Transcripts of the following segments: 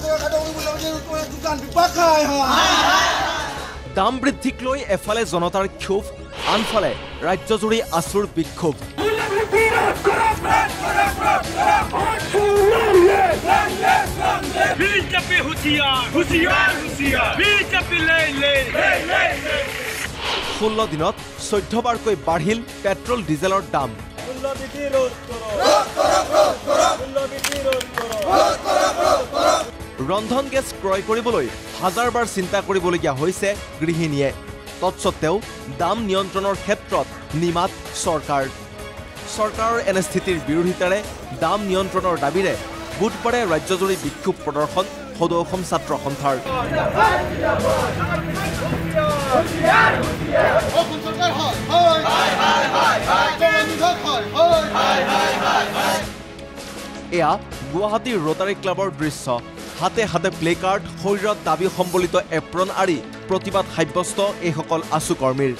দাম বৃদ্ধিক লৈ এফালে জনতাৰ ক্ষোভ আনফালে ৰাজ্যজুৰি আছুৰ বিক্ষোভ बीजेपी हुशियार हुशियार हुशियार बीजेपी ले ले 16 দিনত 14 বাৰকৈ বাঢ়িল পেট্ৰল ডিজেলৰ দাম ৰন্ধন গেছ ক্ৰয় কৰিবলৈ হাজাৰবাৰ চিন্তা কৰিবলগীয়া হৈছে গৃহিণীয়ে তৎসত্ত্বেও দাম নিয়ন্ত্ৰণৰ ক্ষেত্ৰত নিমাত চৰকাৰৰ এনে স্থিতিৰ বিৰোধিতাৰে দাম নিয়ন্ত্ৰণৰ দাবীৰে বুধবাৰে ৰাজ্যজুৰি বিক্ষোভ প্ৰদৰ্শন সদৌ অসম ছাত্ৰ সন্থাৰ এয়া গুৱাহাটীৰ ৰোটাৰী ক্লাবৰ দৃশ্য হাতে হাতে প্লে কাৰ্ড শৰীৰত দাবী সম্বলিত এপ্ৰন আৰি প্ৰতিবাদ সাব্যস্ত এইসকল আছু কৰ্মীৰ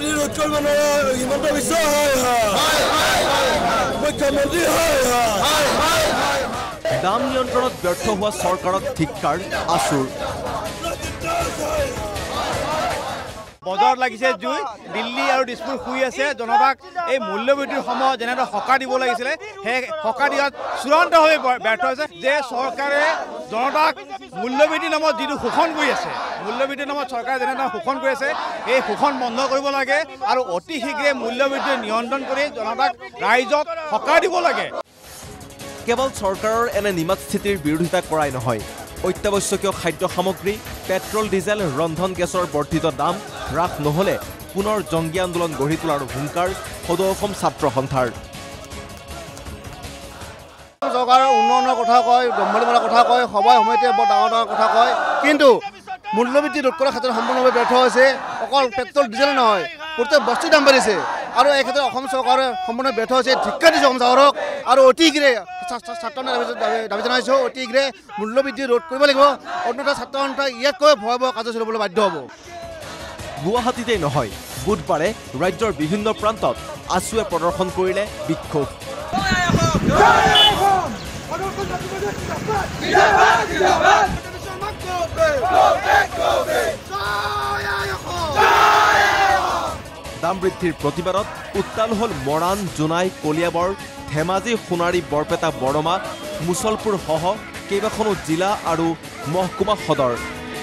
দাম নিয়ন্ত্ৰণত ব্যৰ্থ হোৱা চৰকাৰক ধিক্কাৰ আছুৰ বজাৰ লাগিছে জুই দিল্লী আৰু দিছপুৰ শুই আছে জনতাক এই মূল্যবৃদ্ধিৰ সময়ত যেনেদৰে সকাহ দিব লাগিছিলে সেই সকাহ দিয়াত চূড়ান্তভাৱে ব্যৰ্থ হৈছে যে চৰকাৰে জনতাক মূল্যবৃদ্ধি নামত যিটো শোষণ কৰি আছে মূল্যবৃদ্ধিৰ নামত চৰকাৰে যেনেদৰে শোষণ কৰি আছে এই শোষণ বন্ধ কৰিব লাগে আৰু অতি শীঘ্ৰে মূল্যবৃদ্ধি নিয়ন্ত্ৰণ কৰি জনতাক ৰাইজক সকাহ দিব লাগে কেৱল চৰকাৰৰ এনে নিমাত স্থিতিৰ বিৰোধিতা কৰাই নহয় অত্যাৱশ্যকীয় খাদ্য সামগ্ৰী পেট্ৰল ডিজেল ৰন্ধন গেছৰ বৰ্ধিত দাম হ্ৰাস নহ'লে পুনৰ জংগী আন্দোলন গঢ়ি তোলাৰ হুংকাৰ সদৌ অসম ছাত্ৰ সন্থাৰ চৰকাৰৰ উন্নয়নৰ কথা কয় দম্ভলিমূলক কথা কয় সবাই সময়তে বৰ ডাঙৰ ডাঙৰ কথা কয় কিন্তু মূল্যবৃদ্ধি ৰোধ কৰাৰ ক্ষেত্ৰত সম্পূৰ্ণভাৱে ব্যৰ্থ হৈছে অকল পেট্ৰল ডিজেল নহয় প্ৰত্যেক বস্তুৰ দাম বাঢ়িছে আৰু এই ক্ষেত্ৰত অসম চৰকাৰে সম্পূৰ্ণ ব্যৰ্থ হৈছে ধিক্কাৰ দিছে অসম চৰকাৰক আৰু অতি শীঘ্ৰে ছাত্ৰ দাবী জনাইছোঁ অতি শীঘ্ৰে মূল্যবৃদ্ধি ৰোধ কৰিব লাগিব অন্যথা ছাত্ৰ সন্থাই ইয়াতকৈ ভয়াৱহ কাৰ্য চলাবলৈ বাধ্য হ'ব গুৱাহাটীতেই নহয় বুধবাৰে ৰাজ্যৰ বিভিন্ন প্ৰান্তত আছুৱে প্ৰদৰ্শন কৰিলে বিক্ষোভ দাম বৃদ্ধিৰ প্ৰতিবাদত উত্তাল হ'ল মৰাণ জোনাই কলিয়াবৰ ধেমাজি সোণাৰী বৰপেটা বৰমা মুছলপুৰ সহ কেইবাখনো জিলা আৰু মহকুমা সদৰ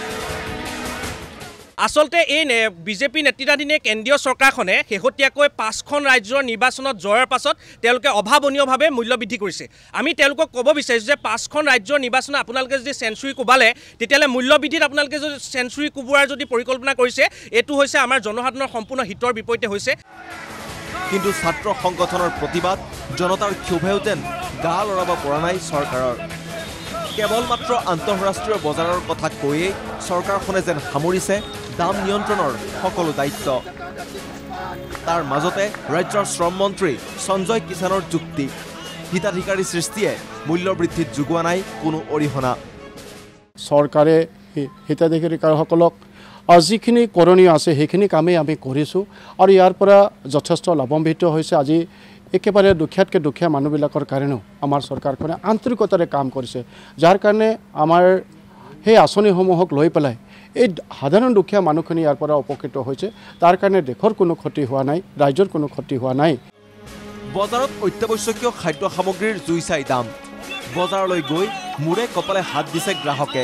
আচলতে এই বিজেপি নেতৃত্বাধীন কেন্দ্ৰীয় চৰকাৰখনে শেহতীয়াকৈ 5খন ৰাজ্যৰ নিৰ্বাচনত জয়ৰ পাছত তেওঁলোকে অভাৱনীয়ভাৱে মূল্য বৃদ্ধি কৰিছে আমি তেওঁলোকক ক'ব বিচাৰিছোঁ যে 5খন ৰাজ্যৰ নিৰ্বাচনত আপোনালোকে যদি চেঞ্চুৰী কোবালে তেতিয়াহ'লে মূল্য বৃদ্ধিত আপোনালোকে যদি চেঞ্চুৰী কোবোৱাৰ যদি পৰিকল্পনা কৰিছে এইটো হৈছে আমাৰ জনসাধাৰণৰ সম্পূৰ্ণ হিতৰ বিপৰীতে হৈছে কিন্তু ছাত্ৰ সংগঠনৰ প্ৰতিবাদ জনতাৰ ক্ষোভেও যেন গা লৰাব পৰা নাই চৰকাৰৰ কেৱল মাত্ৰ আন্তঃৰাষ্ট্ৰীয় বজাৰৰ কথা কৈয়ে চৰকাৰখনে যেন সামৰিছে দাম নিয়ন্ত্ৰণৰ সকলো দায়িত্ব তাৰ মাজতে ৰাজ্যৰ শ্ৰম মন্ত্ৰী সঞ্জয় কিষাণৰ যুক্তি হিতাধিকাৰী সৃষ্টিয়ে মূল্য বৃদ্ধিত যোগোৱা নাই কোনো অৰিহণা চৰকাৰে হিতাধিকাৰীসকলক যিখিনি কৰণীয় আছে সেইখিনি কামেই আমি কৰিছোঁ আৰু ইয়াৰ পৰা যথেষ্ট লাভান্বিত হৈছে আজি একেবাৰে দুখীয়াতকৈ দুখীয়া মানুহবিলাকৰ কাৰণেও আমাৰ চৰকাৰখনে আন্তৰিকতাৰে কাম কৰিছে যাৰ কাৰণে আমাৰ সেই আঁচনিসমূহক লৈ পেলাই এই সাধাৰণ দুখীয়া মানুহখিনি ইয়াৰ পৰা উপকৃত হৈছে তাৰ কাৰণে দেশৰ কোনো ক্ষতি হোৱা নাই ৰাজ্যৰ কোনো ক্ষতি হোৱা নাই বজাৰত অত্যাৱশ্যকীয় খাদ্য সামগ্ৰীৰ জুই চাই দাম বজাৰলৈ গৈ মূৰে কপালে হাত দিছে গ্ৰাহকে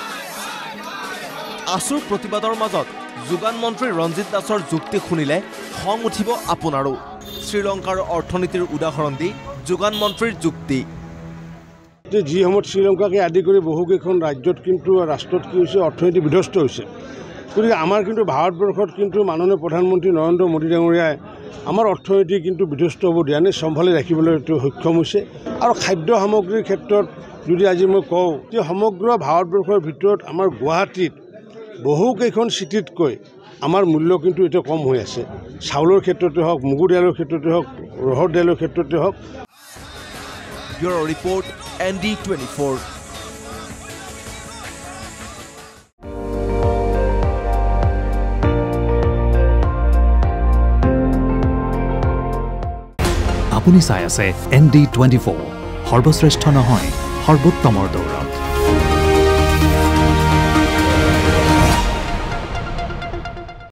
আছুৰ প্ৰতিবাদৰ মাজত যোগান মন্ত্ৰী ৰঞ্জিত দাসৰ যুক্তি শুনিলে খং উঠিব আপোনাৰো শ্ৰীলংকাৰ অৰ্থনীতিৰ উদাহৰণ দি যোগান মন্ত্ৰীৰ যুক্তি যি সময়ত শ্ৰীলংকাকে আদি কৰি বহুকেইখন ৰাজ্যত কিন্তু ৰাষ্ট্ৰত কি হৈছে অৰ্থনীতি বিধ্বস্ত হৈছে গতিকে আমাৰ কিন্তু ভাৰতবৰ্ষত কিন্তু মাননীয় প্ৰধানমন্ত্ৰী নৰেন্দ্ৰ মোদী ডাঙৰীয়াই আমাৰ অৰ্থনীতি কিন্তু বিধ্বস্ত হ'ব দিয়া নাই চম্ভালি ৰাখিবলৈ সক্ষম হৈছে আৰু খাদ্য সামগ্ৰীৰ ক্ষেত্ৰত যদি আজি মই কওঁ যে সমগ্ৰ ভাৰতবৰ্ষৰ ভিতৰত আমাৰ গুৱাহাটীত বহুকেইখন চিটিতকৈ আমাৰ মূল্য কিন্তু এতিয়া কম হৈ আছে চাউলৰ ক্ষেত্ৰতে হওক মগুৰ দাইলৰ ক্ষেত্ৰতে হওক ৰহৰ দাইলৰ ক্ষেত্ৰতে হওক ব্যুৰ' ৰিপৰ্ট ND24 আপুনি চাই আছে ND24 সৰ্বশ্ৰেষ্ঠ নহয় সৰ্বোত্তমৰ দৌৰত